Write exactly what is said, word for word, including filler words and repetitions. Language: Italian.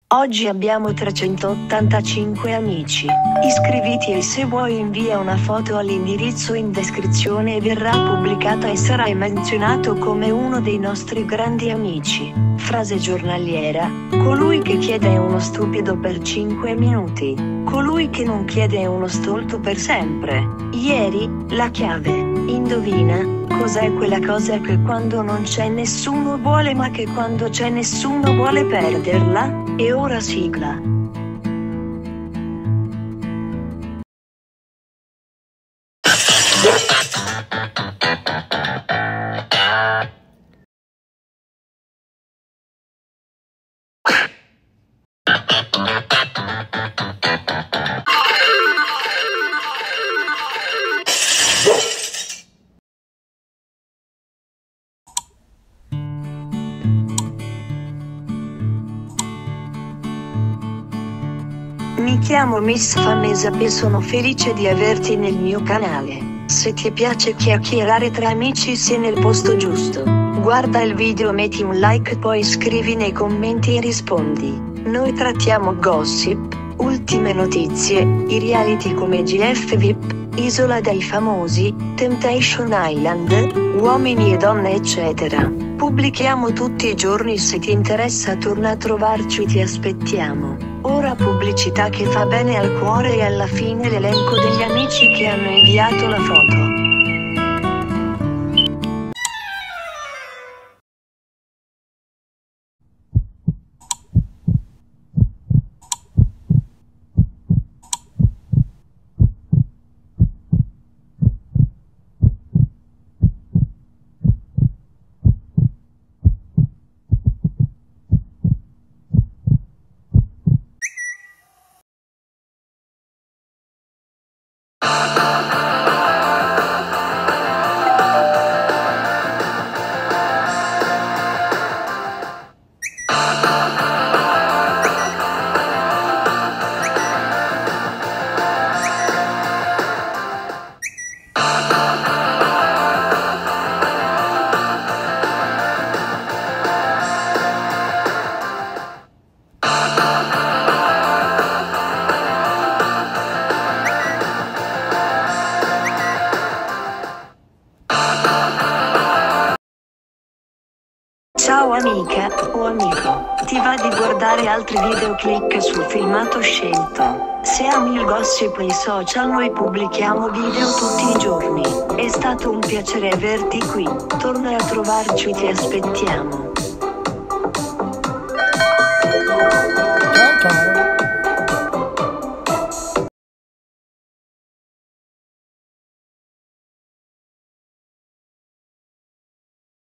Oggi abbiamo trecentottantacinque amici. Iscriviti e se vuoi invia una foto all'indirizzo in descrizione e verrà pubblicata e sarai menzionato come uno dei nostri grandi amici. Frase giornaliera: colui che chiede è uno stupido per cinque minuti. Colui che non chiede è uno stolto per sempre. Ieri, la chiave. Indovina, cos'è quella cosa che quando non c'è nessuno vuole ma che quando c'è nessuno vuole perderla? E ora sigla. Mi chiamo Miss Famesape e sono felice di averti nel mio canale. Se ti piace chiacchierare tra amici sei nel posto giusto. Guarda il video, metti un like, poi scrivi nei commenti e rispondi. Noi trattiamo gossip, ultime notizie, i reality come G F V I P, Isola dei Famosi, Temptation Island, uomini e donne eccetera. Pubblichiamo tutti i giorni, se ti interessa torna a trovarci, ti aspettiamo. Ora pubblicità che fa bene al cuore e alla fine l'elenco degli amici che hanno inviato la foto. Ciao amica, o amico, ti va di guardare altri video? Clicca sul filmato scelto. Se ami il gossip e i social, noi pubblichiamo video tutti i giorni. È stato un piacere averti qui, torna a trovarci, ti aspettiamo.